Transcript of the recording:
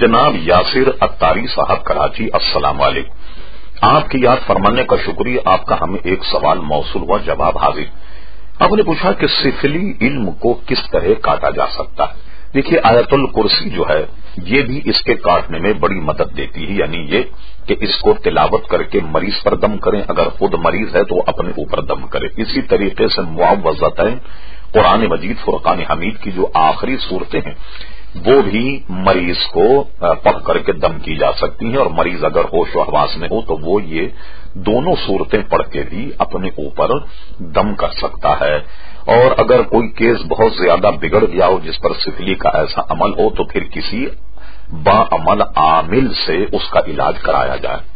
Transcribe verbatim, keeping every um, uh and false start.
जनाब यासिर अत्तारी साहब कराची, अस्सलाम वालेकुम। आपकी याद फरमाने का शुक्रिया। आपका हमें एक सवाल मौसूल हुआ, जवाब हाजिर। आपने पूछा कि सिफली इल्म को किस तरह काटा जा सकता है। देखिए, आयतुल कुर्सी जो है ये भी इसके काटने में बड़ी मदद देती है, यानी ये कि इसको तिलावत करके मरीज पर दम करें, अगर खुद मरीज है तो अपने ऊपर दम करे। इसी तरीके से मुआवज़तैन कुरान मजीद फुरकान हमीद की जो आखिरी सूरतें हैं वो भी मरीज को पढ़ करके दम की जा सकती हैं, और मरीज अगर होश व हवास में हो तो वो ये दोनों सूरतें पढ़ के भी अपने ऊपर दम कर सकता है। और अगर कोई केस बहुत ज्यादा बिगड़ गया हो जिस पर सिफली का ऐसा अमल हो तो फिर किसी बाअमल आमिल से उसका इलाज कराया जाए।